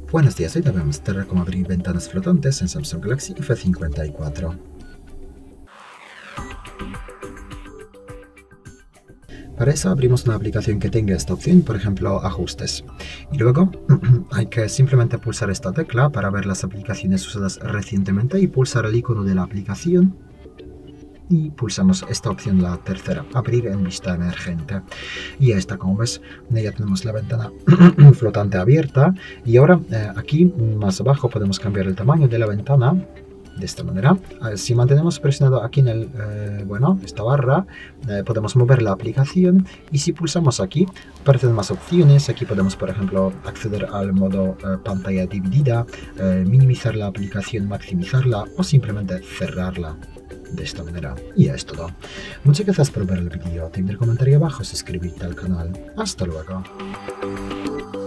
Buenos días, hoy te voy a mostrar cómo abrir ventanas flotantes en Samsung Galaxy F54. Para eso abrimos una aplicación que tenga esta opción, por ejemplo, ajustes. Y luego hay que simplemente pulsar esta tecla para ver las aplicaciones usadas recientemente y pulsar el icono de la aplicación. Y pulsamos esta opción, la tercera, abrir en vista emergente. Y esta, como ves, ya tenemos la ventana flotante abierta. Y ahora aquí más abajo podemos cambiar el tamaño de la ventana de esta manera. Si mantenemos presionado aquí en esta barra, podemos mover la aplicación, y si pulsamos aquí aparecen más opciones. Aquí podemos, por ejemplo, acceder al modo pantalla dividida, minimizar la aplicación, maximizarla o simplemente cerrarla. De esta manera. Y ya es todo. Muchas gracias por ver el vídeo. Te invito a comentario abajo, suscribirte al canal. Hasta luego.